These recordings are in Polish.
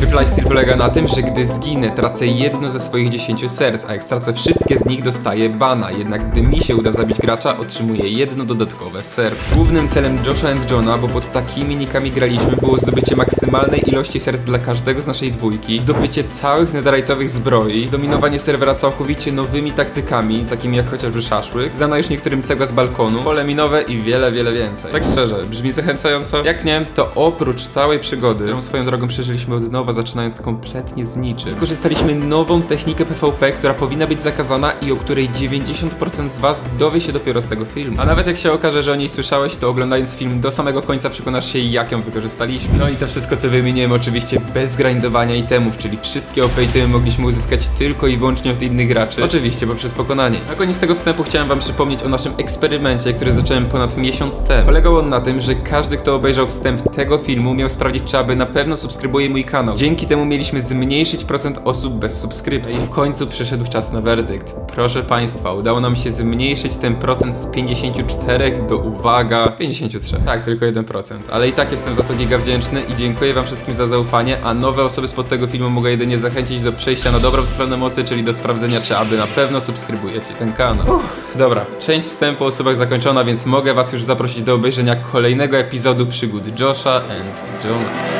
Tryb Lifesteal polega na tym, że gdy zginę, tracę jedno ze swoich 10 serc, a jak stracę wszystkie z nich, dostaję bana. Jednak gdy mi się uda zabić gracza, otrzymuję jedno dodatkowe serce. Głównym celem Josha and Johna, bo pod takimi nikami graliśmy, było zdobycie maksymalnej ilości serc dla każdego z naszej dwójki, zdobycie całych netherite'owych zbroi, zdominowanie serwera całkowicie nowymi taktykami, takimi jak chociażby szaszłyk, zdana już niektórym cegła z balkonu, pole minowe i wiele więcej. Tak szczerze, brzmi zachęcająco? Jak nie, to oprócz całej przygody, którą swoją drogą przeżyliśmy od nowa, zaczynając kompletnie z niczym, wykorzystaliśmy nową technikę PvP, która powinna być zakazana i o której 90% z was dowie się dopiero z tego filmu. A nawet jak się okaże, że o niej słyszałeś, to oglądając film do samego końca przekonasz się, jak ją wykorzystaliśmy. No i to wszystko, co wymieniłem, oczywiście bez grindowania itemów, czyli wszystkie OP itemy mogliśmy uzyskać tylko i wyłącznie od innych graczy. Oczywiście poprzez pokonanie. Na koniec tego wstępu chciałem wam przypomnieć o naszym eksperymencie, który zacząłem ponad miesiąc temu. Polegał on na tym, że każdy, kto obejrzał wstęp tego filmu, miał sprawdzić, czy aby na pewno subskrybuje mój kanał. Dzięki temu mieliśmy zmniejszyć procent osób bez subskrypcji. I w końcu przyszedł czas na werdykt. Proszę państwa, udało nam się zmniejszyć ten procent z 54 do, uwaga, 53. Tak, tylko 1%. Ale i tak jestem za to giga wdzięczny i dziękuję wam wszystkim za zaufanie, a nowe osoby spod tego filmu mogę jedynie zachęcić do przejścia na dobrą stronę mocy, czyli do sprawdzenia, czy aby na pewno subskrybujecie ten kanał. Dobra, część wstępu o osobach zakończona, więc mogę was już zaprosić do obejrzenia kolejnego epizodu przygód Josha and Johna.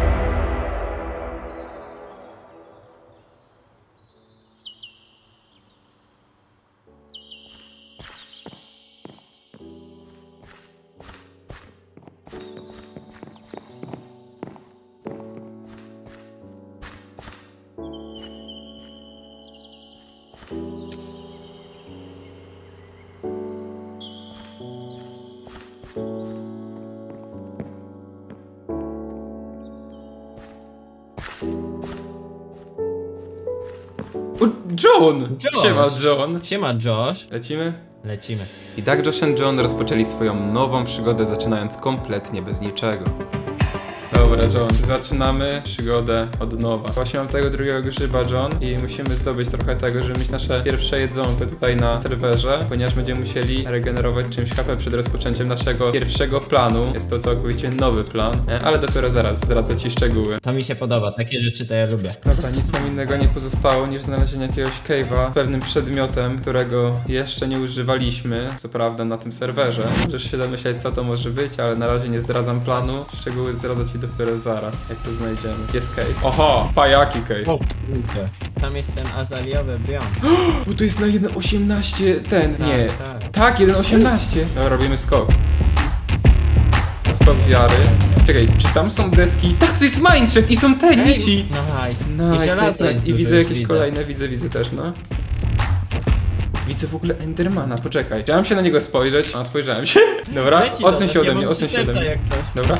John! Siema John! Siema Josh! Lecimy? Lecimy. I tak Josh and John rozpoczęli swoją nową przygodę, zaczynając kompletnie bez niczego. Dobra John, zaczynamy przygodę od nowa. Właśnie mam tego drugiego grzyba John i musimy zdobyć trochę tego, żeby mieć nasze pierwsze jedzonko tutaj na serwerze, ponieważ będziemy musieli regenerować czymś HP przed rozpoczęciem naszego pierwszego planu. Jest to całkowicie nowy plan, ale dopiero zaraz zdradzę ci szczegóły. To mi się podoba, takie rzeczy to ja lubię. Dobra, nic nam innego nie pozostało niż znalezienie jakiegoś cave'a z pewnym przedmiotem, którego jeszcze nie używaliśmy, co prawda na tym serwerze. Możesz się domyśleć, co to może być, ale na razie nie zdradzam planu. Szczegóły zdradzę ci dopiero zaraz, jak to znajdziemy. Jest cave. Oho, pajaki cave. O, kurde. Tam jest ten azaliowy biom. Bo to jest na 1.18 ten, Tak, nie. tak. Tak, 1.18. No, robimy skok. Skok wiary. Czekaj, czy tam są deski? Tak, to jest mineshaft i są te nici. Nice. I widzę jakieś kolejne, widzę też, no. Widzę w ogóle Endermana, poczekaj. Chciałem się na niego spojrzeć. A, spojrzałem się. Dobra, odsuń się ode mnie, odsuń się ode mnie. Dobra.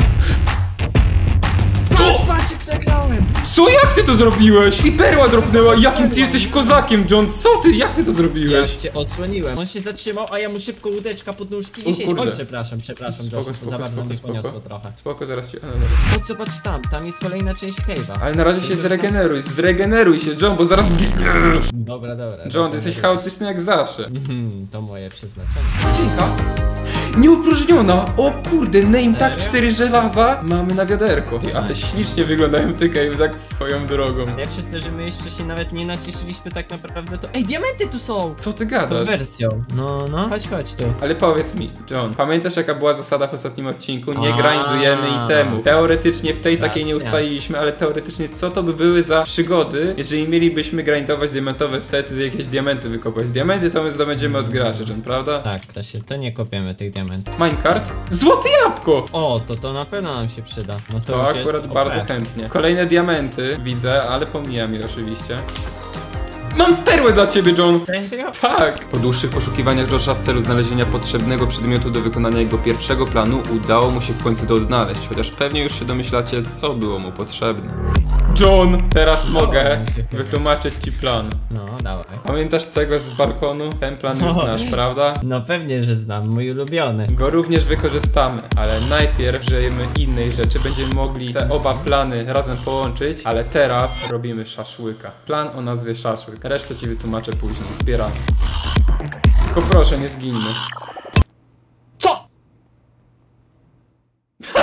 Patrz, jak zagrałem! Co? Jak ty to zrobiłeś? I perła dropnęła. Jakim ty jesteś kozakiem, John? Co ty? Jak ty to zrobiłeś? Ja cię osłoniłem. On się zatrzymał, a ja mu szybko łódeczka pod nóżki i się... Oj, przepraszam, Spoko, Josh, za bardzo mnie poniosło trochę. Spoko, zaraz ci... Chodź, zobacz tam jest kolejna część cave'a. Ale na razie się zregeneruj się, John, bo zaraz zginiesz. Dobra. John, ty jesteś chaotyczny jak zawsze. To moje przeznaczenie. Skrzynka nieopróżniona. O kurde, name tag 4 żelaza mamy na wiaderko. Ale ślicznie wyglądają te cave tak swoją drogą. Jak wszyscy, że my jeszcze się nawet nie nacieszyliśmy tak naprawdę, to... Ej, diamenty tu są! Co ty Tą gadasz? wersją. No. Chodź tu. Ale powiedz mi, John, pamiętasz jaka była zasada w ostatnim odcinku? Nie grindujemy itemów. Teoretycznie w tej takiej nie ustaliliśmy, ale teoretycznie co to by były za przygody, jeżeli mielibyśmy grindować diamentowe sety, z jakieś diamenty wykopać. Diamenty to my zdobędziemy od graczy, John, prawda? Tak, to nie kopiemy tych diamentów. Minecart? Złote jabłko! O, to na pewno nam się przyda. No to To już akurat jest bardzo chętnie. Kolejne diamenty widzę, ale pomijam je oczywiście. Mam perłę dla ciebie, John! Serio? Tak! Po dłuższych poszukiwaniach Josha w celu znalezienia potrzebnego przedmiotu do wykonania jego pierwszego planu udało mu się w końcu to odnaleźć, chociaż pewnie już się domyślacie, co było mu potrzebne. John, teraz mogę wytłumaczyć ci plan. No, dawaj. Pamiętasz cegłę z balkonu? Ten plan już znasz, prawda? No pewnie, że znam, mój ulubiony. Go również wykorzystamy, ale najpierw żyjemy innej rzeczy. Będziemy mogli te oba plany razem połączyć, ale teraz robimy szaszłyka. Plan o nazwie szaszłyk. Resztę ci wytłumaczę później. Zbieramy. Tylko proszę, nie zginmy. Co? No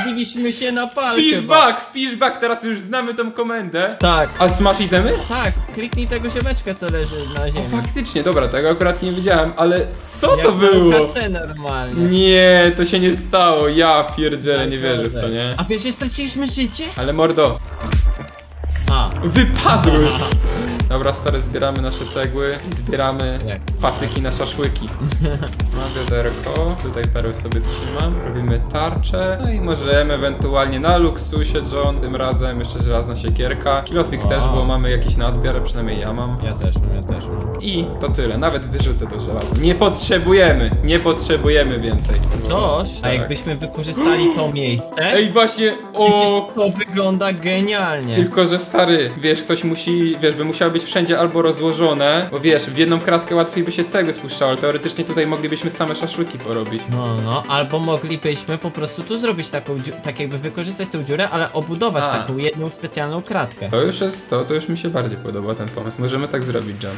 Zbiliśmy się na pal Wpisz back, teraz już znamy tą komendę. Tak. A smash itemy? Tak, kliknij tego ziomeczka, co leży na ziemi. O, faktycznie, dobra, tego akurat nie widziałem, ale co Jak to było? KC normalnie. Nie, to się nie stało, ja pierdzielę, nie wierzę w to, nie? A wiesz, że straciliśmy życie? Ale mordo, A. wypadły! Dobra, stary, zbieramy nasze cegły i zbieramy Jak? patyki na szaszłyki. Mam wiaderko, tutaj perły sobie trzymam, robimy tarczę, no i możemy ewentualnie na luksusie, John, tym razem jeszcze żelazna siekierka. Kilofik też, bo mamy jakiś nadbiar, przynajmniej ja mam. Ja też mam. I to tyle, nawet wyrzucę to żelazo. Nie potrzebujemy więcej. Toż, a Tak. jakbyśmy wykorzystali to miejsce, Ej, właśnie, przecież o... to wygląda genialnie. Tylko, że stary, wiesz, ktoś musi, wiesz, by musiało być wszędzie albo rozłożone, bo wiesz, w jedną kratkę łatwiej by się cegły spuszczało, ale teoretycznie tutaj moglibyśmy same szaszłyki porobić. No, albo moglibyśmy po prostu tu zrobić taką, tak jakby wykorzystać tą dziurę, ale obudować taką jedną specjalną kratkę. To już jest to już mi się bardziej podoba ten pomysł. Możemy tak zrobić, John.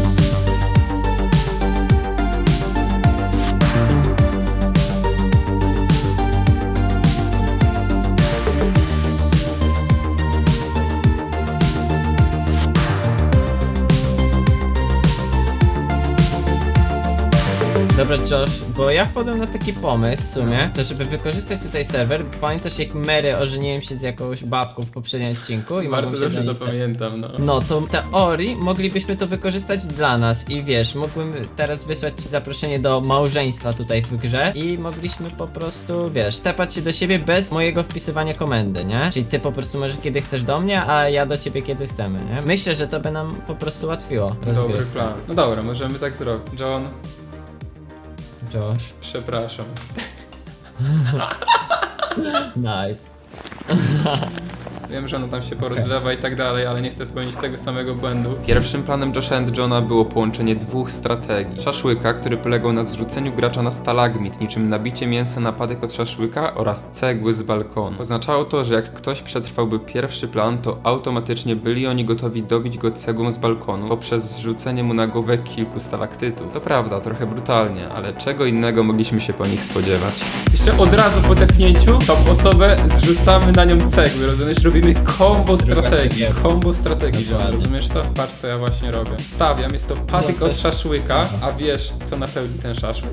Dobra, Josh, bo ja wpadłem na taki pomysł w sumie, to żeby wykorzystać tutaj serwer. Pamiętasz, jak Mary ożeniłem się z jakąś babką w poprzednim odcinku? I Bardzo mogłem się dobrze do to niej pamiętam, no. No, to w teorii moglibyśmy to wykorzystać dla nas i wiesz, mógłbym teraz wysłać ci zaproszenie do małżeństwa tutaj w grze i mogliśmy po prostu, wiesz, tepać się do siebie bez mojego wpisywania komendy, nie? Czyli ty po prostu możesz kiedy chcesz do mnie, a ja do ciebie kiedy chcemy, nie? Myślę, że to by nam po prostu ułatwiło Dobry rozgrywkę. plan. No dobra, możemy tak zrobić. John, Josh. przepraszam. Nice. Wiem, że ono tam się porozlewa i tak dalej, ale nie chcę popełnić tego samego błędu. Pierwszym planem Josha and Johna było połączenie dwóch strategii. Szaszłyka, który polegał na zrzuceniu gracza na stalagmit, niczym nabicie mięsa na patyk od szaszłyka oraz cegły z balkonu. Oznaczało to, że jak ktoś przetrwałby pierwszy plan, to automatycznie byli oni gotowi dobić go cegłą z balkonu poprzez zrzucenie mu na głowę kilku stalaktytów. To prawda, trochę brutalnie, ale czego innego mogliśmy się po nich spodziewać. Jeszcze od razu po tepnięciu tą osobę zrzucamy na nią cegły, rozumiesz? Robimy combo strategii, John, rozumiesz to? Patrz, co ja właśnie robię. Stawiam, jest to patyk od szaszłyka, a wiesz, co napełni ten szaszłyk?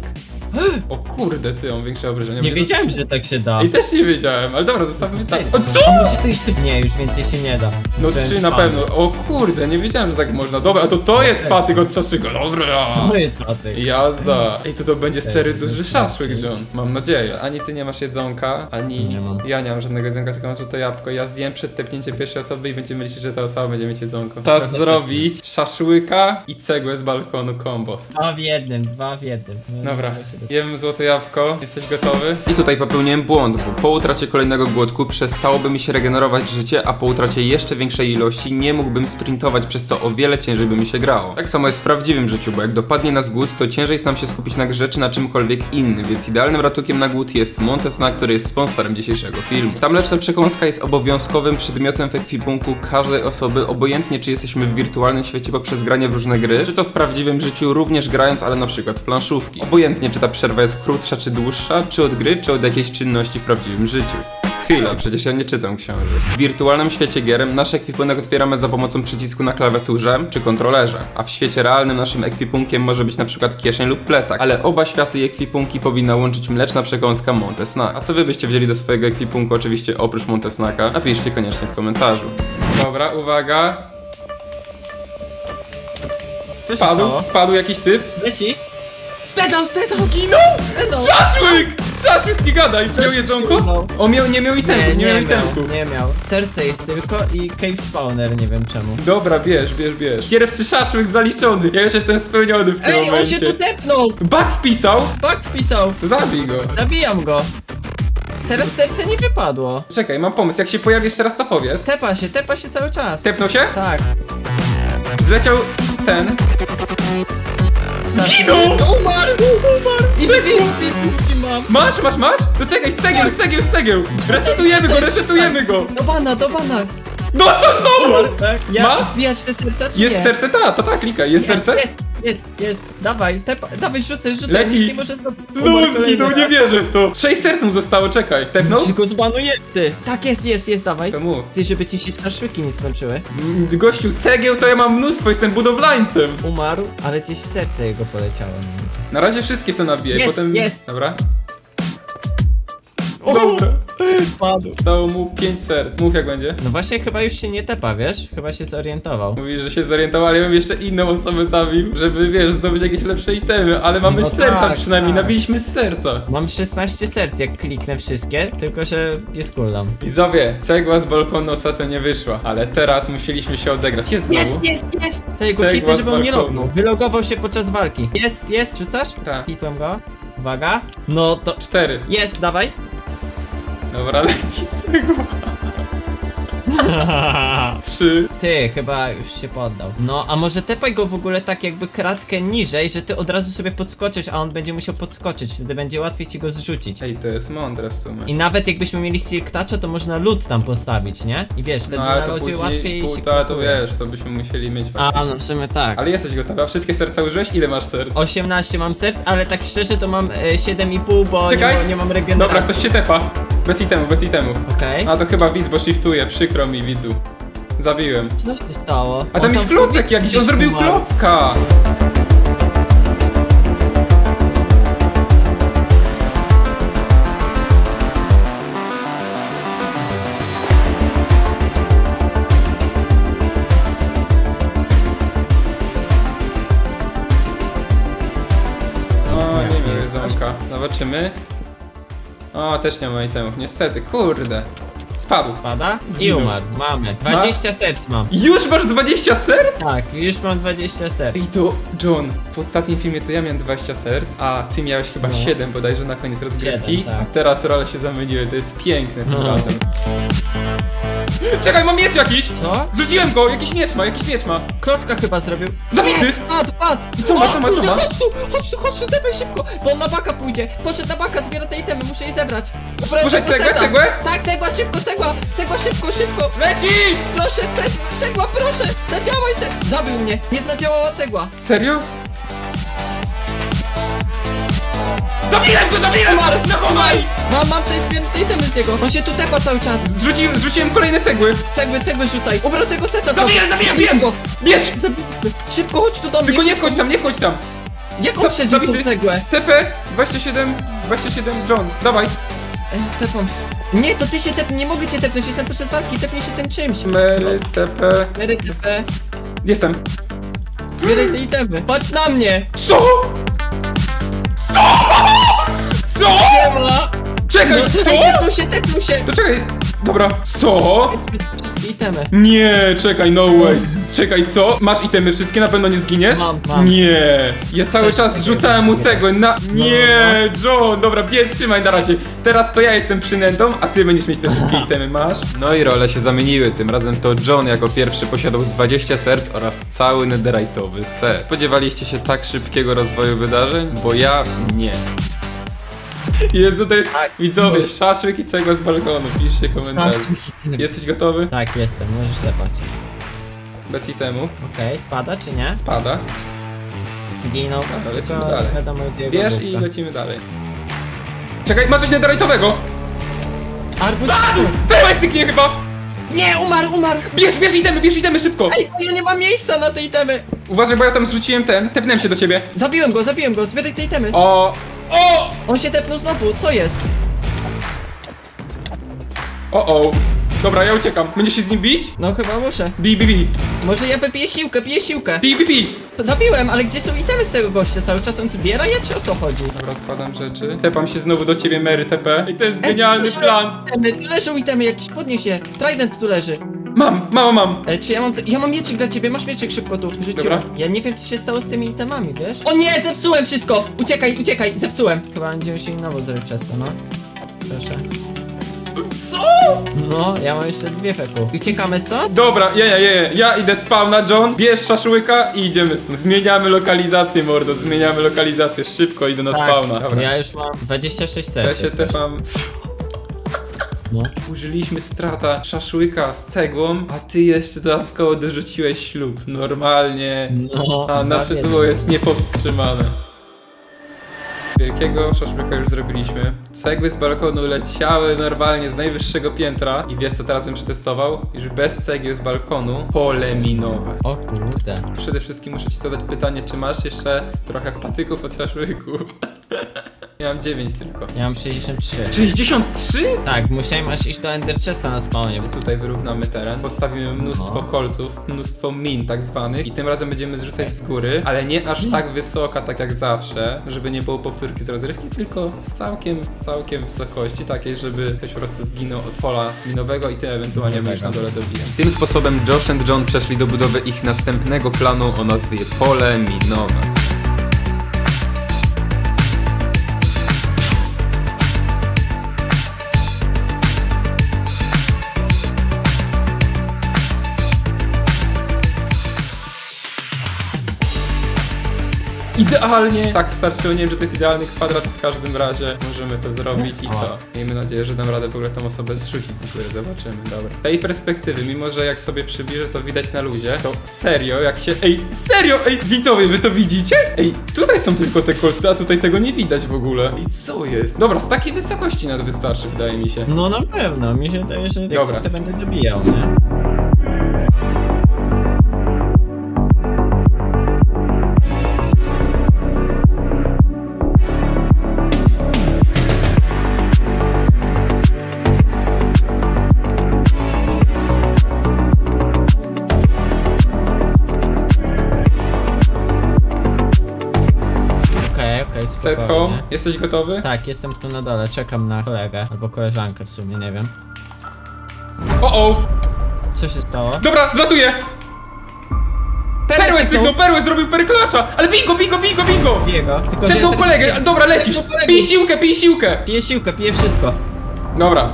O kurde, ty, on większe obrażenia. Nie wiedziałem, że tak się da. I też nie wiedziałem, ale dobra, zostawmy tak. O, A co? może to jeszcze nie, już więcej się nie da. No Wziąłem 3 na spam. pewno. O kurde, nie wiedziałem, że tak można. Dobra, a to jest patyk od szaszłyka, dobra. To jest patyk. Jazda. I to będzie sery jest duży bez szaszłyk, patyk. John. Mam nadzieję. Ani ty nie masz jedzonka, ani Nie mam. ja nie mam żadnego jedzonka, tylko mam złote jabłko. Ja zjem przed tepnięciem pierwszej osoby i będziemy liczyć, że ta osoba będzie mieć jedzonko. Czas zrobić szaszłyka i cegłę z balkonu kombos. Dwa w jednym. No, Dobra, nie da się do- jem złote jabłko, jesteś gotowy? I tutaj popełniłem błąd, bo po utracie kolejnego głodku przestałoby mi się regenerować życie, a po utracie jeszcze większej ilości nie mógłbym sprintować, przez co o wiele ciężej by mi się grało. Tak samo jest w prawdziwym życiu, bo jak dopadnie nas głód, to ciężej jest nam się skupić na grze czy na czymkolwiek innym, więc idealnym ratunkiem na głód jest Montesnack, który jest sponsorem dzisiejszego filmu. Ta mleczna przekąska jest obowiązkowym przedmiotem w ekwipunku każdej osoby, obojętnie czy jesteśmy w wirtualnym świecie poprzez granie w różne gry, czy to w prawdziwym życiu również grając, ale na przykład w planszówki. Obojętnie czy ta przerwa jest krótsza czy dłuższa, czy od gry, czy od jakiejś czynności w prawdziwym życiu. Chwila, przecież ja nie czytam książek. W wirtualnym świecie gier nasz ekwipunek otwieramy za pomocą przycisku na klawiaturze czy kontrolerze, a w świecie realnym naszym ekwipunkiem może być na przykład kieszeń lub plecak, ale oba światy i ekwipunki powinna łączyć mleczna przekąska Montesnack. A co wy byście wzięli do swojego ekwipunku, oczywiście oprócz Montesnacka? Napiszcie koniecznie w komentarzu. Dobra, uwaga. Co się stało? Spadł jakiś typ. Leci? Stetał! Zginął! Szaszłyk, nie gadaj! Miał jedzonko? zginął. On nie miał itemku, nie miał itemku. Nie miał. Serce jest tylko i cave spawner, nie wiem czemu. Dobra, bierz. Kierowczy szaszłyk zaliczony. Ja już jestem spełniony w tym Ej, on momencie. się tu tepnął! Bug wpisał? Bug wpisał! Zabij go. Zabijam go! Teraz serce nie wypadło. Czekaj, mam pomysł. Jak się pojawi jeszcze raz, to powiedz. Tepa się cały czas. Tepnął się? Tak. Zleciał ten. Zginął! Umarł! I dwie zbitki mam. Masz? To czekaj, z cegieł. Resetujemy go. Do bana! Dostał znowu! Tak. Ja Ma? wbijasz te serca, czy Jest nie? serce, ta, klika. Jest serce? Jest. Dawaj, dawaj, rzucaj, Leci. nic nie może zrobić. Znowu zginął, nie wierzę w to. 6 serc mu zostało, czekaj. Tepnął? Czy go zbanuje? Ty. Tak, jest, dawaj. To mów. Ty, żeby ci się szaszłyki nie skończyły. Gościu, cegieł to ja mam mnóstwo, jestem budowlańcem. Umarł, ale gdzieś serce jego poleciało. Na razie wszystkie są nabijaj, Jest, potem... jest. Dobra. O! Dobra. Spadł. Dało mu 5 serc. Mów jak będzie. No właśnie chyba już się nie tepa, wiesz? Chyba się zorientował. Mówisz, że się zorientował, ale ja bym jeszcze inną osobę zabił, żeby, wiesz, zdobyć jakieś lepsze itemy, ale mamy No z serca tak, przynajmniej, tak. nabiliśmy z serca. Mam 16 serc, jak kliknę wszystkie, tylko że jest cooldown. Widzowie, cegła z balkonu ostatnio nie wyszła, ale teraz musieliśmy się odegrać. Jest znowu? Jest! Trzeba go Cegła hitnę, z żeby on nie balkonu. lognął. Wylogował się podczas walki. Jest, rzucasz? Tak. Hitłem go. Uwaga. No to... 4. Jest, dawaj. Dobra, leci cegła. 3. Ty, chyba już się poddał. No, a może tepaj go w ogóle tak jakby kratkę niżej, że ty od razu sobie podskoczysz, a on będzie musiał podskoczyć, wtedy będzie łatwiej ci go zrzucić. Ej, to jest mądre w sumie. I nawet jakbyśmy mieli Silk Toucha, to można lód tam postawić, nie? I wiesz, wtedy No ale na to lodzie później, łatwiej się to kratuje. wiesz, to byśmy musieli mieć A, faktycznie. no w sumie tak. Ale jesteś gotowa? Wszystkie serca użyłeś? Ile masz serc? 18 mam serc, ale tak szczerze to mam 7,5, bo Czekaj. nie mam regeneracji. Dobra, ktoś się tepa. Bez itemów. Okej. A to chyba widz, bo shiftuje, przykro mi widzu. Zabiłem. Co się stało? A tam jest klocek jakiś, on zrobił klocka! O, nie wiem, jedzonka. Zobaczymy. O, też nie ma itemów, niestety, kurde. Spadł. Pada? I Zginął. umarł. Mamy. 20 serc mam. Już masz 20 serc? Tak, już mam 20 serc. I to, John, w ostatnim filmie to ja miałem 20 serc, a ty miałeś chyba No. 7 bodajże na koniec rozgrywki, 7, tak. a teraz role się zamieniły, to jest piękne tym No. razem. Czekaj, mam miecz jakiś! Co? Zrzuciłem go, jakiś miecz ma. Klocka chyba zrobił. Zabity! Nie, Padł! I co ma, O, co ma? kurde, Chodź tu, dawaj szybko, bo on na baka pójdzie. Poszedł na baka, zbiera te itemy, muszę je zebrać. Muszę cegłę? Tak, cegła, szybko. Leci! Proszę, cegła, proszę, zadziałaj, Zabił mnie, nie zadziałała cegła. Serio? Zabiłem go! Umarł, No chowaj! Mam te zbierane itemy z niego. On się tu tepa cały czas. Zrzuciłem kolejne cegły! Cegły rzucaj. Ubrał tego seta. Zabiłem go! Bierz! Zabiłem. Szybko, chodź tu do mnie. Tylko nie szybko. wchodź tam! Jak on przeżył tą Zabity. cegłę? TP 27, John, dawaj! Tepam. Nie, to ty się tepnij, nie mogę cię tepnąć, jestem podczas walki, tepnij się tym czymś. Mary, TP... Mary, TP, Jestem. zbieraj te itemy. Patrz na mnie! Co? Co? Siema! Czekaj, No, co? tepnął się! To czekaj, dobra, co? Wszystkie itemy. Nie, czekaj, no way. Czekaj, co? Masz itemy wszystkie, na pewno nie zginiesz? Mam. Nie, ja cały Coś czas takiego. rzucałem mu cegłę na... Nie, John, dobra, trzymaj na razie. Teraz to ja jestem przynętą, a ty będziesz mieć te wszystkie itemy, masz? No i role się zamieniły, tym razem to John jako pierwszy posiadał 20 serc oraz cały netherite'owy set. Spodziewaliście się tak szybkiego rozwoju wydarzeń? Bo ja nie. Jezu, to jest... Tak, Widzowie, możesz. szaszłyk i cegła z balkonu, piszcie komentarze. Jesteś gotowy? Tak, jestem, możesz tepać. Bez itemów. Okej, spada czy nie? Spada. Zginął. Dobra, lecimy Tylko dalej. wiadomo, gdzie jego Bierz i główka. lecimy dalej. Czekaj, ma coś netherite'owego! Arbuz! Perłę cyknie chyba! Nie, umarł! Bierz itemy szybko! Ej, ja nie mam miejsca na te itemy! Uważaj, bo ja tam zrzuciłem tepnąłem się do ciebie. Zabiłem go, zbieraj te itemy. O! On się tepnął znowu, co jest? O! Dobra, ja uciekam. Będziesz się z nim bić? No chyba muszę. Bi. Może ja piję siłkę. Bi. Zabiłem, ale gdzie są itemy z tego gościa? Cały czas on zbiera je, czy o co chodzi? Dobra, odkładam rzeczy. Tepam się znowu do ciebie, Mary TP. I to jest genialny plan. Tu leżą itemy jakieś, podnieś je. Trident tu leży. Mam. Czy ja mam mieczyk dla ciebie, masz mieczyk szybko tu. Rzuciłem. Dobra. Ja nie wiem co się stało z tymi itemami, wiesz? O nie, zepsułem wszystko! Uciekaj, zepsułem. Chyba będziemy się nowo zrobić przez to, no. Proszę. Co? No, ja mam jeszcze 2 feku. Uciekamy stąd? Dobra, ja idę spawna, John. Bierz szaszłyka i idziemy stąd. Zmieniamy lokalizację, mordo. Szybko idę na spawna. Dobra. Ja już mam 26 Ja serc. się tepam. No. Użyliśmy strata szaszłyka z cegłą, a ty jeszcze dodatkowo dorzuciłeś ślub. Normalnie. No, A nasze prawie. duo jest niepowstrzymane. Wielkiego szaszłyka już zrobiliśmy. Cegły z balkonu leciały normalnie z najwyższego piętra. I wiesz co teraz bym przetestował? Już bez cegieł z balkonu. Pole minowe. O kurde. Przede wszystkim muszę ci zadać pytanie, czy masz jeszcze trochę patyków od szaszłyków? Ja mam 9 tylko. Ja mam 63. 63? Tak, musiałem aż iść do Ender Chesta na spawnie. Tutaj wyrównamy teren, postawimy mnóstwo No. kolców, mnóstwo min tak zwanych i tym razem będziemy zrzucać z góry, ale nie aż tak wysoka, tak jak zawsze, żeby nie było powtórki z rozrywki, tylko z całkiem wysokości, takiej, żeby ktoś po prostu zginął od pola minowego i ty ewentualnie będziesz na dole dobijał. Tym sposobem Josh and John przeszli do budowy ich następnego planu o nazwie Pole Minowe. Idealnie! Tak starczyło, nie wiem, że to jest idealny kwadrat, w każdym razie możemy to zrobić i co? Miejmy nadzieję, że dam radę w ogóle tą osobę zrzucić z góry, zobaczymy, dobra. Z tej perspektywy, mimo że jak sobie przybliżę to widać na luzie, to serio, jak się... Serio! Widzowie, wy to widzicie? Tutaj są tylko te kolce, a tutaj tego nie widać w ogóle. I co jest? Dobra, z takiej wysokości nawet wystarczy, wydaje mi się. No na pewno, mi się wydaje, że jak Dobra. to będę dobijał, nie? Okej, Set home, spokojnie. jesteś gotowy? Tak, jestem tu na dole, czekam na kolegę albo koleżankę w sumie, nie wiem. O! Co się stało? Dobra, zlatuję! Perłę cygnął, perłę zrobił perklacza! Ale bingo! Biję go, tylko że Tepnął ja teraz- kolegę, dobra, lecisz! Tepnął kolegę. Pij siłkę! Piję siłkę, piję wszystko. Dobra.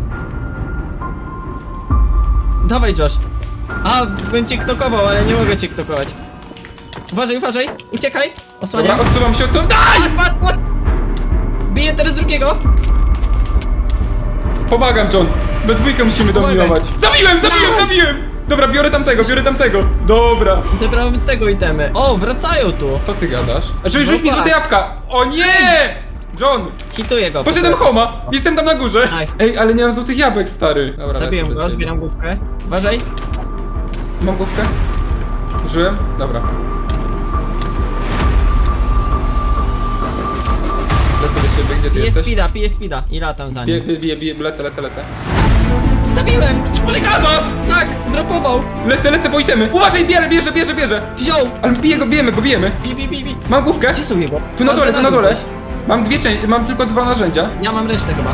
Dawaj, Josh. A, bym cię knokował, ale nie mogę cię knokować. Uważaj, uciekaj. Osłaniam. Dobra, odsuwam się, odsuwam. Daj! Pat! Biję teraz drugiego. Pomagam, John. We dwójkę musimy Pomagaj. dominować. Zabiłem! Dobra, biorę tamtego. Dobra. Zebrałem z tego itemy. O, wracają tu. Co ty gadasz? Znaczy, rzuć mi tak. złote jabłka! O nie! John! Hituję go. Poszedłem homa! Jestem tam na górze! Nice. Ale nie mam złotych jabłek, stary. Dobra, Zabiłem lecę do go, ciebie. zbieram główkę. Uważaj. Mam główkę? Użyłem? Dobra. Lecę do ciebie, gdzie ty jesteś? Piję speeda i latam za nim. Bije, lecę. Zabiłem! Ale gadasz! Tak, zdropował. Lecę po itemy. Uważaj, bierze. Wziął. Ale bijemy go. Bi. Mam główkę? Gdzie są jego? Tu na dole. Ktoś. Mam tylko 2 narzędzia. Ja mam resztę chyba.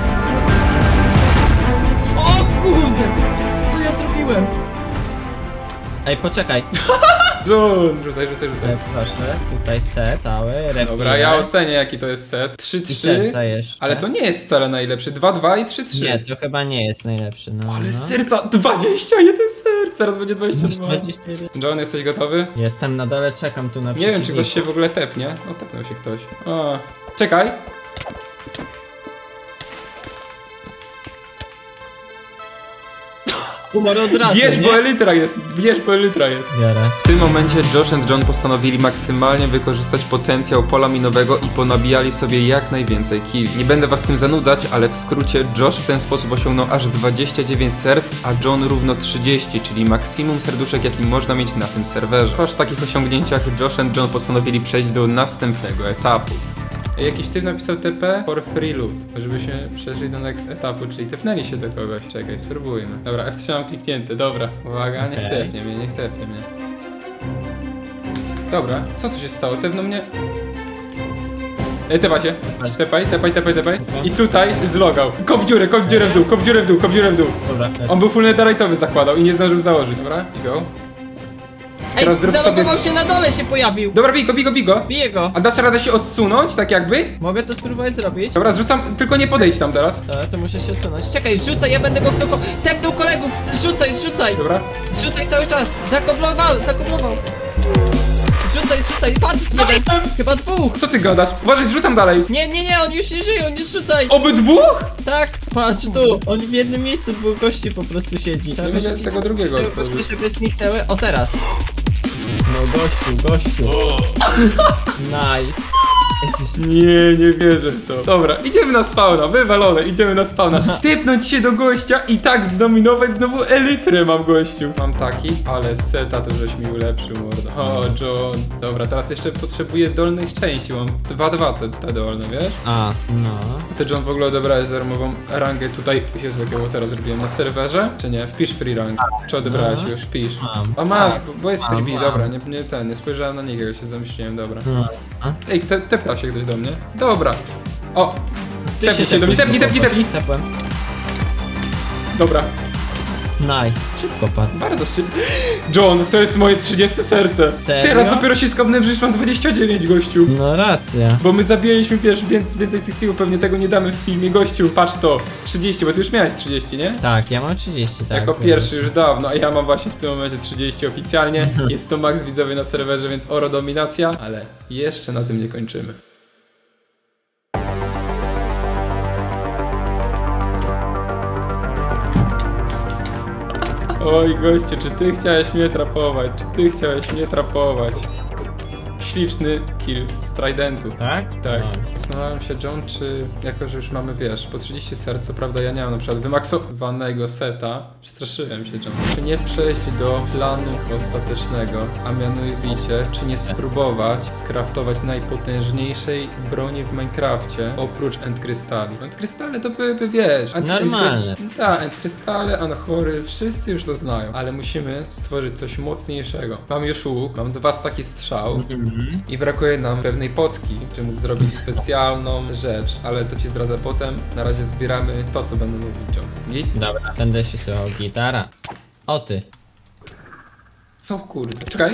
O kurde! Co ja zrobiłem? Ej, poczekaj. John, rzucaj. Proszę, tutaj set cały, refile. Dobra, ja ocenię jaki to jest set. 3-3. I serca jeszcze. Ale to nie jest wcale najlepszy. 2-2 i 3-3. Nie, to chyba nie jest najlepszy, no. Ale no. serca, 21 serc, zaraz będzie 22. 21. John, jesteś gotowy? Jestem na dole, czekam tu na Nie wiem, czy ktoś przeciwników. się w ogóle tepnie. O, tepnął się ktoś. O, czekaj. Umarł od razu, Bierz, nie? bo elytra jest. Biorę. W tym momencie Josh and John postanowili maksymalnie wykorzystać potencjał pola minowego i ponabijali sobie jak najwięcej kill. Nie będę was tym zanudzać, ale w skrócie Josh w ten sposób osiągnął aż 29 serc, a John równo 30, czyli maksimum serduszek jaki można mieć na tym serwerze. Po aż takich osiągnięciach Josh and John postanowili przejść do następnego etapu. Jakiś typ napisał TP for free loot, żebyśmy przeszli do next etapu, czyli tepnęli się do kogoś. Czekaj, spróbujmy. Dobra, F3 mam kliknięte, dobra. Uwaga, niech Okej. tepnie mnie. Dobra, co tu się stało? Tepnął mnie... Tepa się. Tepaj. I tutaj zlogał. Kop dziurę w dół. Dobra, On był full netherite'owy zakładał i nie zdążył założyć. Dobra, i go. Ej, teraz zrób zalogował sobie- się na dole, się pojawił. Dobra, bij go. Biję go. A dasz radę się odsunąć, tak jakby? Mogę to spróbować zrobić? Dobra, zrzucam, tylko nie podejdź tam teraz. Dobra, to muszę się odsunąć. Czekaj, rzucaj, ja będę go knokował. Tepnął kolegów, rzucaj. Dobra. Rzucaj cały czas. Zakoblował. Rzucaj, padł jeden, chyba dwóch. Co ty gadasz? Uważaj, zrzucam dalej. Nie, on już nie żyje, nie rzucaj. Obydwóch? Tak, patrz tu, on w jednym miejscu dwóch gości po prostu siedzi. Nie widzę tego drugiego. Gości sobie zniknęły, o teraz. No gościu. Nice. Nie wierzę w to. Dobra, idziemy na spawna, wywalone, idziemy na spawna. Typnąć się do gościa i tak zdominować znowu elytrę mam, gościu. Mam taki, ale seta to żeś mi ulepszył, mordo. O, John. Dobra, teraz jeszcze potrzebuję dolnych części, mam 2 te dolne, wiesz? A, no. Ty, John, w ogóle odebrałeś darmową rangę tutaj, Jezu, jakiego teraz zrobiłem, na serwerze? Czy nie? Wpisz free rank. Czy odebrałeś już? Wpisz. Mam. A masz, bo jest freebie, Mam. dobra, nie spojrzałem na niego, się zamyśliłem, dobra. No. Ej, tepla się ktoś do mnie? Dobra. O! Ty Tepnij się do mnie, tepnij! Tepłem. Dobra. Nice. Szybko padł. Bardzo szybko. John, to jest moje 30 serce. Serio? Teraz dopiero się skapnąłem, że już mam 29, gościu. No racja. Bo my zabijaliśmy pierwszy, więc więcej tych stylu pewnie tego nie damy w filmie, gościu. Patrz to. 30, bo ty już miałeś 30, nie? Tak, ja mam 30, tak. Jako pierwszy już dawno, a ja mam właśnie w tym momencie 30 oficjalnie. Jest to max widzowie na serwerze, więc oro dominacja, ale jeszcze na tym nie kończymy. Oj, goście, czy ty chciałeś mnie trapować? Śliczny kill z Tridentu. Tak? Tak. No. Zastanawiam się, John, czy jako, że już mamy, wiesz, po 30 serc, co prawda ja nie mam na przykład wymaksowanego seta, przestraszyłem się, John. Czy nie przejść do planu ostatecznego, a mianowicie, czy nie spróbować skraftować najpotężniejszej broni w Minecrafcie, oprócz endkrystali. Endkrystale to byłyby, wiesz... Normalne. Tak, endkrystale, anchory, wszyscy już to znają, ale musimy stworzyć coś mocniejszego. Mam już łuk, mam 2 staki strzał, i brakuje nam pewnej potki, żeby móc zrobić specjalną rzecz, ale to ci zdradzę potem. Na razie zbieramy to, co będę mówić, John. Git? Dobra, będę się słuchał gitara. O ty. O kurde. Czekaj.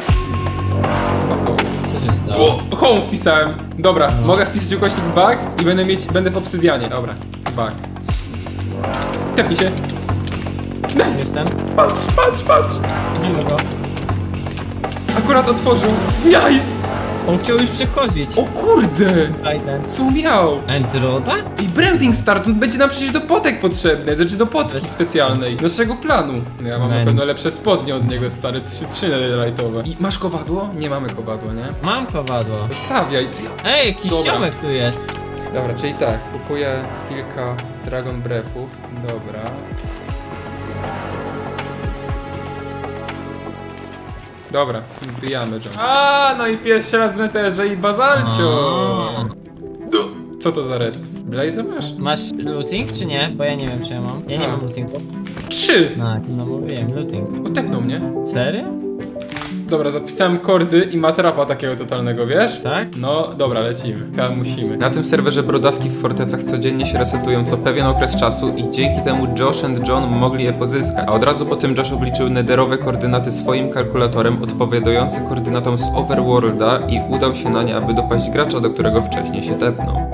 Co się stało? O, home wpisałem. Dobra, mogę wpisać ukośnik bug i będę w obsydianie. Dobra, bug. Tepnij się. Nice. Jestem? Patrz. Nie mogę. Akurat otworzył. Nice. On chciał już przechodzić. O kurde. Trident. Co miał? Entroda? I branding start, on będzie nam przecież do potek potrzebny, znaczy do potki specjalnej, naszego planu. Ja mam na pewno lepsze spodnie od niego, stare 3 netherite'owe. I masz kowadło? Nie mamy kowadła, nie? Mam kowadło. Stawiaj. Ej, jakiś Dobra. ziomek tu jest. Dobra, czyli tak, kupuję kilka Dragon Breathów, dobra. Dobra, wbijamy, John. A, no i pierwszy raz w neterze i bazalcio. Co to za resp? Blaze masz? Masz looting czy nie? Bo ja nie wiem czy ja mam. Ja nie mam lootingu. 3! Tak, no mówiłem, looting. Otepnął mnie. Serio? Dobra, zapisałem kordy i matrapa takiego totalnego, wiesz? Tak? No, dobra, lecimy. Chyba musimy. Na tym serwerze brodawki w fortecach codziennie się resetują co pewien okres czasu i dzięki temu Josh and John mogli je pozyskać. A od razu po tym Josh obliczył nederowe koordynaty swoim kalkulatorem odpowiadające koordynatom z Overworlda i udał się na nie, aby dopaść gracza, do którego wcześniej się tepnął.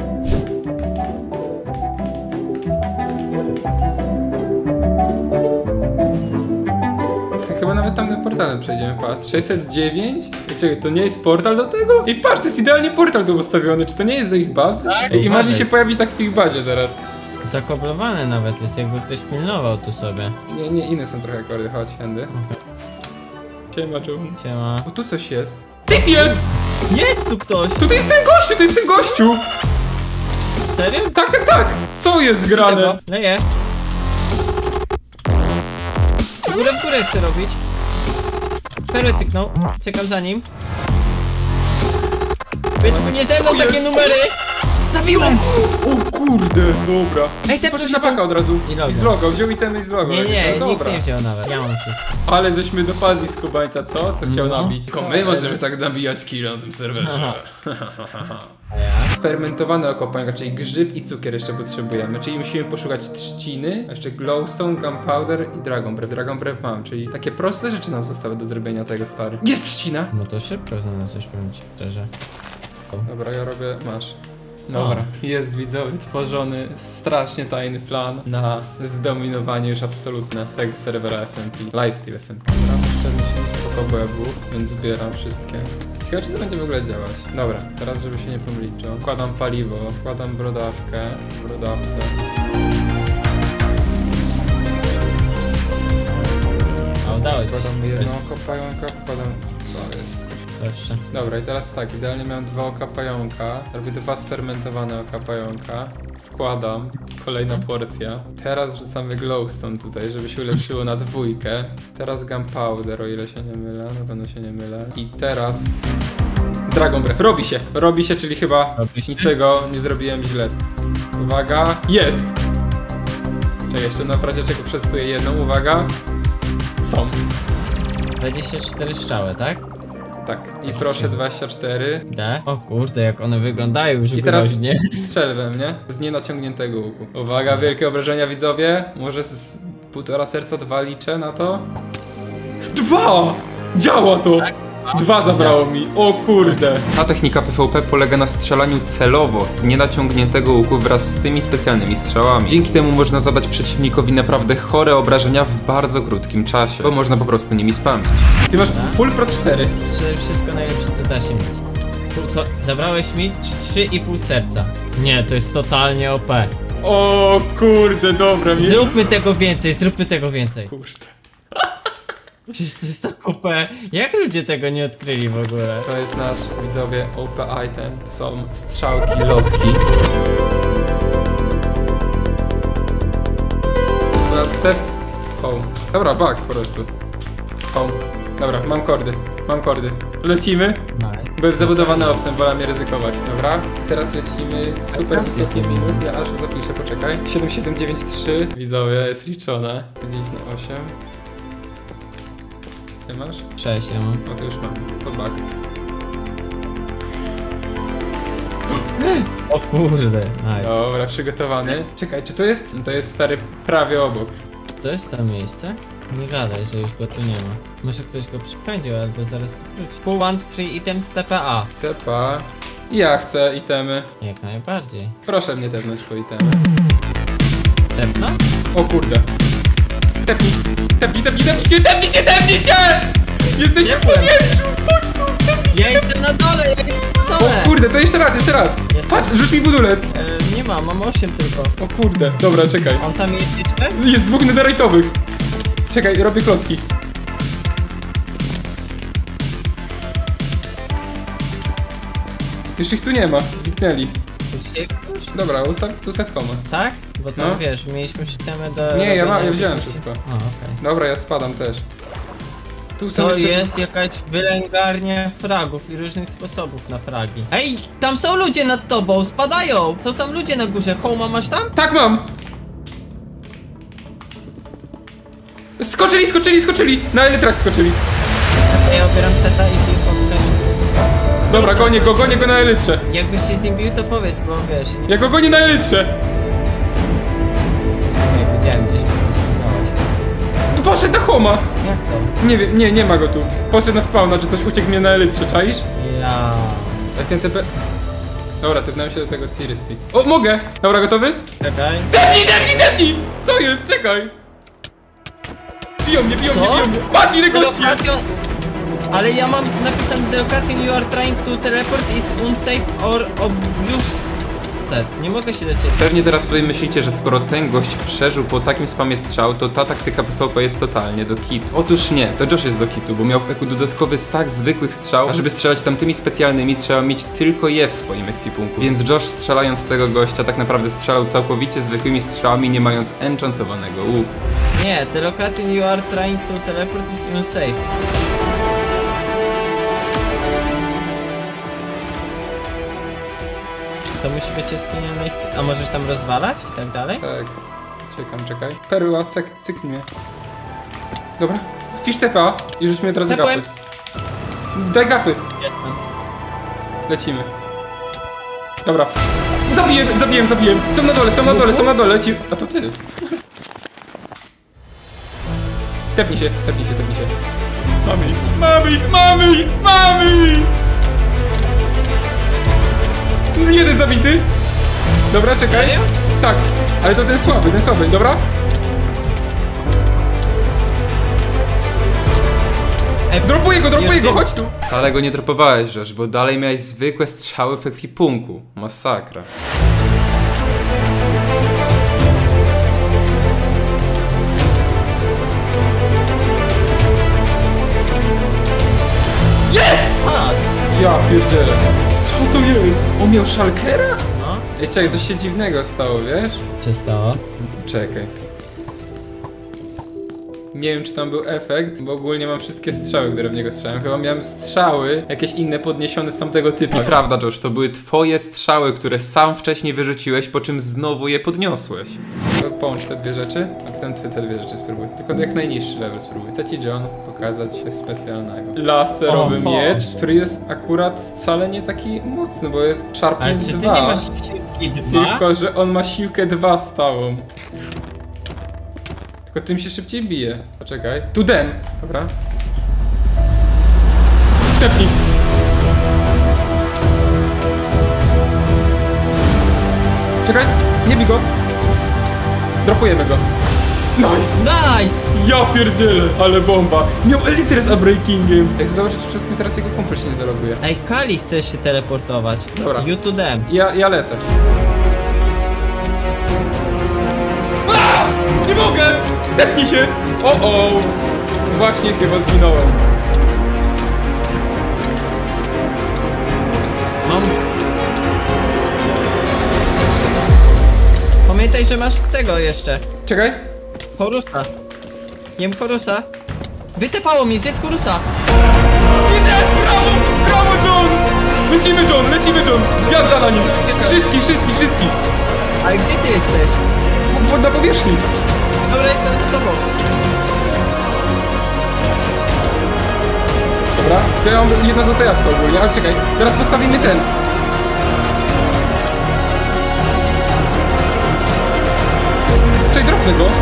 Chyba nawet tamtym portalem przejdziemy, patrz. 609? Czekaj, to nie jest portal do tego? I patrz, to jest idealnie portal tu ustawiony, czy to nie jest do ich baz? Tak. I macie się pojawić tak w ich bazie teraz. Zakoblowane nawet jest, jakby ktoś pilnował tu sobie. Nie, inne są trochę kordy, chodź, handy. Siema, John. Siema. O, tu coś jest. Typ jest! Jest tu ktoś! Tutaj jest ten gościu! Serio? Tak! Co jest grane? Leję. W górę chcę robić. Perłę cyknął. Cykam za nim. Byczku, nie ze mną takie numery! Zabiłem! O kurde, dobra. Ej, te Poszedł na paka od razu. I logo. I zlogał, wziął itemy i zlogał. Nie, No nikt dobra. nie wziął nawet. Ja mam wszystko. Ale żeśmy dopadli skubańca, co? Co chciał No. nabić? Tylko my możemy tak nabijać kill na tym serwerze. A ja? Sfermentowane okopanka, czyli grzyb i cukier jeszcze potrzebujemy. Czyli musimy poszukać trzciny, a jeszcze glowstone, gunpowder i dragon breath. Dragon breath mam, czyli takie proste rzeczy nam zostały do zrobienia tego, stary. Jest trzcina! No to szybko znalazłeś, powiem ci szczerze. Dobra, ja robię, masz. Dobra, jest widzowie tworzony strasznie tajny plan na zdominowanie już absolutne tego serwera SMP. Lifesteal SMP. Dobra. Jeszcze mi się mnóstwo kobłębów, więc zbieram wszystkie. Ciekawe, czy to będzie w ogóle działać. Dobra, teraz żeby się nie pomylić, wkładam paliwo, wkładam brodawkę, brodawcę. A udało ci się. Wkładam jedną oko pająka, wkładam... Co jest? Proszę. Dobra, i teraz tak, idealnie miałem 2 oka pająka, robię 2 sfermentowane oka pająka, wkładam, kolejna porcja. Teraz wrzucamy glowstone tutaj, żeby się ulepszyło na 2. Teraz gunpowder, o ile się nie mylę, na pewno się nie mylę. I teraz... Dragon Breath, robi się, czyli chyba niczego nie zrobiłem źle. Uwaga, jest! Czekaj, jeszcze na razie czego przetestuję jedną, uwaga. Są. 24 strzały, tak? Tak, i proszę 24. Da? O kurde, jak one wyglądają już I teraz groźnie. strzel we mnie z nienaciągniętego łuku. Uwaga, wielkie obrażenia widzowie. Może z 1,5 serca 2 liczę na to. 2! Działa to! Tak? 2 zabrało mi, o kurde. Ta technika PvP polega na strzelaniu celowo z nienaciągniętego łuku wraz z tymi specjalnymi strzałami. Dzięki temu można zadać przeciwnikowi naprawdę chore obrażenia w bardzo krótkim czasie, bo można po prostu nimi spamić. Ty masz full pro 4. Wszystko najlepsze, co da się mieć. To zabrałeś mi 3,5 serca. Nie, to jest totalnie OP. O kurde, dobra. Zróbmy tego więcej, zróbmy tego więcej. Kurde. Przecież to jest tak OP. Jak ludzie tego nie odkryli w ogóle? To jest nasz, widzowie, OP item. To są strzałki, lotki. Accept. Home. Dobra, bug po prostu. Home. Dobra, mam kordy. Lecimy. Byłem zabudowany opsem, wolę mnie ryzykować. Dobra, teraz lecimy super wysoki minus. Ja aż zapiszę, poczekaj. 7793. Widzowie, jest liczone. 10 na 8. Ty masz? 6 ja mam. O, to już mam. To bug. O kurde, nice. Dobra, przygotowany. Czekaj, czy to jest? To jest stary prawie obok. To jest to miejsce? Nie gadaj, że już go tu nie ma. Może ktoś go przypędził, albo zaraz tu wróci. Pull one free item z TPA. Tepa. Ja chcę itemy. Jak najbardziej. Proszę mnie tepnąć po itemy. Tepno? O kurde. Tepnij się! Jesteś w powietrzu! Chodź tu! Ja jestem na dole, ja jestem na dole! O kurde, to jeszcze raz! Jest. Patrz, rzuć mi budulec! Nie mam 8 tylko. O kurde, dobra, czekaj. On tam jest jeszcze? Jest 2 netherite'owych. Czekaj, robię klocki. Już ich tu nie ma, zniknęli. Już? Dobra, tu set home. Tak? Bo to No. wiesz, mieliśmy systemy do... Nie, ja robienia wziąłem rzeczy. wszystko. O, okej. Dobra, ja spadam też. Tu są To jeszcze... jest jakaś wylęgarnia fragów i różnych sposobów na fragi. Ej, tam są ludzie nad tobą, spadają! Są tam ludzie na górze, Homa masz tam? Tak mam! Skoczyli! Na elytrach skoczyli. Ja obieram seta i piłkę. Dobra, gonię go na elytrze. Jakbyś się z nim bił, to powiedz, bo wiesz... Ja go gonię na elytrze. Nie, widziałem gdzieś, po prostu spałeś. Tu poszedł na homa. Jak to? Nie wiem, nie ma go tu. Poszedł na spawna, czy coś uciekł mnie na elytrze, czaisz? Ja. Jak ten TP... Dobra, tepnąłem się do tego Tiristy. O, mogę! Dobra, gotowy? Czekaj. Depnij! Co jest? Czekaj! Biją mnie! Co? Patrz ile gości jest! Delocatio... Ale ja mam napisane Delocatio, you are trying to teleport is unsafe or obvious. Nie mogę się do ciebie. Pewnie teraz sobie myślicie, że skoro ten gość przeżył po takim spamie strzał, to ta taktyka PvP jest totalnie do kitu. Otóż nie, to Josh jest do kitu, bo miał w eku dodatkowy stack zwykłych strzał, a żeby strzelać tamtymi specjalnymi trzeba mieć tylko je w swoim ekwipunku. Więc Josh strzelając w tego gościa tak naprawdę strzelał całkowicie zwykłymi strzałami, nie mając enchantowanego łuku. Nie, Delocatio, you are trying to teleport is unsafe. To musi być jaskinia na... A możesz tam rozwalać i tak dalej? Tak. Czekaj. Perła, cyknij mnie. Dobra. Wpisz TPA i rzuć mi od razu gapy. Daj gapy. Jestem. Lecimy. Dobra. Zabiję. Są na dole, leci. A to ty. Tepnij się. Mamy ich! Jeden zabity. Dobra, czekaj. Serio? Tak, ale to ten słaby, dobra? Dropuję go, chodź tu! Wcale go nie dropowałeś, Josh, bo dalej miałeś zwykłe strzały w ekwipunku. Masakra. Ja pierdzielę. Co to jest? On miał szalkera? No. Ej, czekaj, coś się dziwnego stało, wiesz? Co stało? Czekaj. Nie wiem, czy tam był efekt, bo ogólnie mam wszystkie strzały, które w niego strzelałem. Chyba miałem strzały jakieś inne podniesione z tamtego typu. Prawda, Josh, to były twoje strzały, które sam wcześniej wyrzuciłeś, po czym znowu je podniosłeś. To połącz te dwie rzeczy, a potem te dwie rzeczy spróbuj. Tylko jak najniższy level spróbuj. Chcę ci, John, pokazać coś specjalnego. Laserowy miecz, który jest akurat wcale nie taki mocny, bo jest Ale Sharpness czy ty 2. nie masz siłki 2? Tylko, że on ma siłkę 2 stałą. Tylko tym się szybciej bije. Poczekaj. Tu dem. Dobra. Tepnij. Czekaj. Nie bij go. Dropujemy go. Nice. Nice! Ja pierdzielę, ale bomba. Miał elitry z unbreakingiem. Ej, zobaczę, czy przypadkiem teraz jego kumpel się nie zaloguje. Ej, Kali chce się teleportować. Dobra. You to them. Ja lecę. A! Nie mogę! Tepnij się! O! Właśnie chyba zginąłem. Mam... Pamiętaj, że masz tego jeszcze. Czekaj. Horusa. Jem Horusa. Wytepało mnie, zjedz Horusa. Idę! Brawo! Brawo, John! Lecimy, John! Jazda na nim! Wszystkich! Ale gdzie ty jesteś? Na powierzchni! Dobra, jestem za tobą. Dobra, to ja mam jedna złota jabłka ogólnie, ale czekaj, zaraz postawimy ten. Czekaj, dropnę go.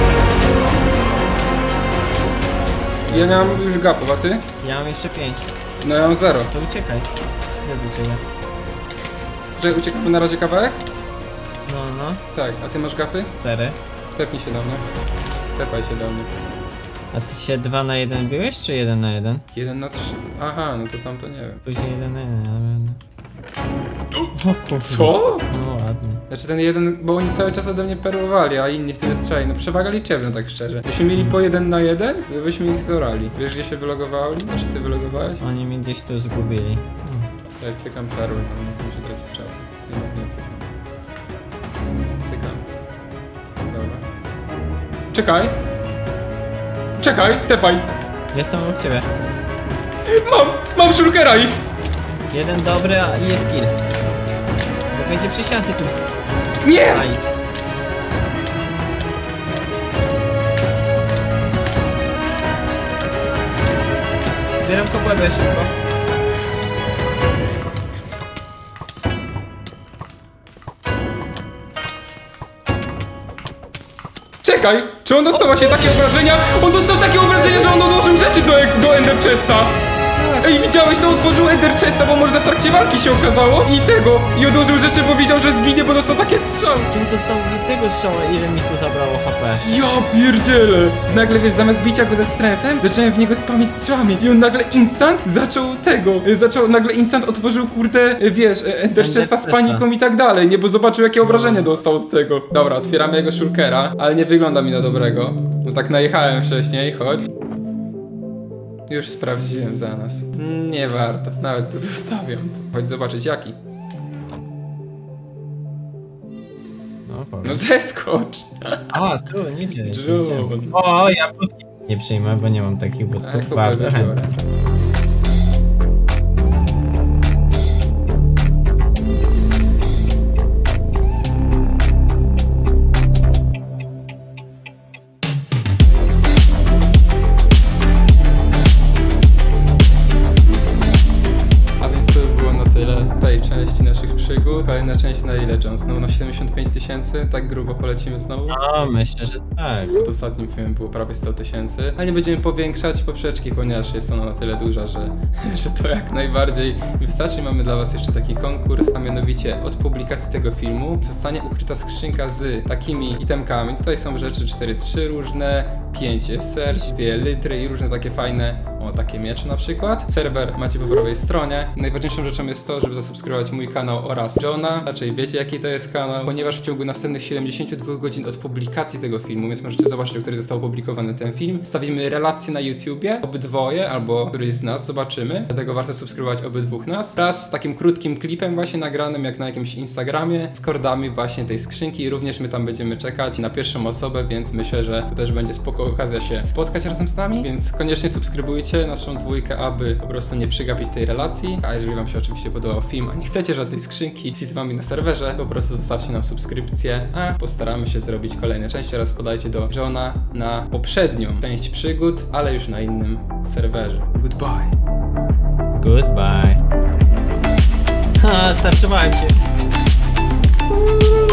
Ja nie mam już gapów, a ty? Ja mam jeszcze 5. No ja mam 0. To uciekaj. Idę do ciebie. Czekaj, uciekamy na razie kawałek? No. Tak, a ty masz gapy? 4. Tepnij się do mnie. Tepaj się do mnie. A ty się 2 na 1 biłeś, czy 1 na 1? 1 na 3. Aha, no to tam to nie wiem. Później 1 na 1, ja będę. O kurde. Co? No ładnie. Znaczy ten jeden, bo oni cały czas ode mnie perłowali, a inni wtedy strzeli. No przewaga liczebna, tak szczerze. Byśmy mieli po 1 na 1, to byśmy ich zorali. Wiesz, gdzie się wylogowali? Znaczy ty wylogowałeś? Oni mnie gdzieś tu zgubili. Ja cykam perły, tam nie zdążę tracić czasu. Nie cykam. Cykam. Dobra. Czekaj, tepaj! Jestem obok ciebie. Mam shulkera ich! Jeden dobry, a i jest kill. Bo będzie przy ściance tu. Nie! Aj. Zbieram kobłębę szybko. Czekaj! Czy on dostał właśnie takie obrażenia? On dostał takie obrażenia, że on odłożył rzeczy do Ender Chesta! Ej, widziałeś, to otworzył Ender Chesta, bo może w trakcie walki się okazało i odłożył rzeczy, bo widział, że zginie, bo dostał takie strzały. Czyli dostał tego strzała, ile mi tu zabrało HP. Ja pierdzielę! Nagle, wiesz, zamiast bicia go ze strefem, zacząłem w niego spamić strzałami i on nagle instant otworzył, kurde, wiesz, Ender Chesta z paniką i tak dalej, nie, bo zobaczył, jakie obrażenia dostał od tego. Dobra, otwieramy jego shulkera, ale nie wygląda mi na dobrego. No tak najechałem wcześniej, chodź. Już sprawdziłem za nas. Nie warto, nawet to zostawiam. Chodź zobaczyć jaki. No zeskocz! A, tu, niżej. John. O, ja butki nie przyjmę, bo nie mam takich butków. Bardzo chętnie. Części naszych przygód. Kolejna część na ile, John? Znowu na 75 000? Tak grubo polecimy znowu? No, myślę, że tak. Pod ostatnim filmem było prawie 100 000. A nie będziemy powiększać poprzeczki, ponieważ jest ona na tyle duża, że to jak najbardziej wystarczy. Mamy dla was jeszcze taki konkurs, a mianowicie od publikacji tego filmu zostanie ukryta skrzynka z takimi itemkami. Tutaj są rzeczy 4-3 różne, 5 serc, 2 litry i różne takie fajne o takie miecze na przykład. Serwer macie po prawej stronie. Najważniejszą rzeczą jest to, żeby zasubskrybować mój kanał oraz Johna. Raczej wiecie, jaki to jest kanał, ponieważ w ciągu następnych 72 godzin od publikacji tego filmu, więc możecie zobaczyć, o której został opublikowany ten film, stawimy relacje na YouTubie, obydwoje albo któryś z nas, zobaczymy. Dlatego warto subskrybować obydwóch nas. Wraz z takim krótkim klipem właśnie nagranym jak na jakimś Instagramie z kordami właśnie tej skrzynki i również my tam będziemy czekać na pierwszą osobę, więc myślę, że to też będzie spoko okazja się spotkać razem z nami, więc koniecznie subskrybujcie naszą dwójkę, aby po prostu nie przegapić tej relacji. A jeżeli wam się oczywiście podobał film, a nie chcecie żadnej skrzynki z itmami na serwerze, po prostu zostawcie nam subskrypcję, a postaramy się zrobić kolejne części oraz podajcie do Johna na poprzednią część przygód, ale już na innym serwerze. Goodbye. Goodbye. Ha, starczowałem cię.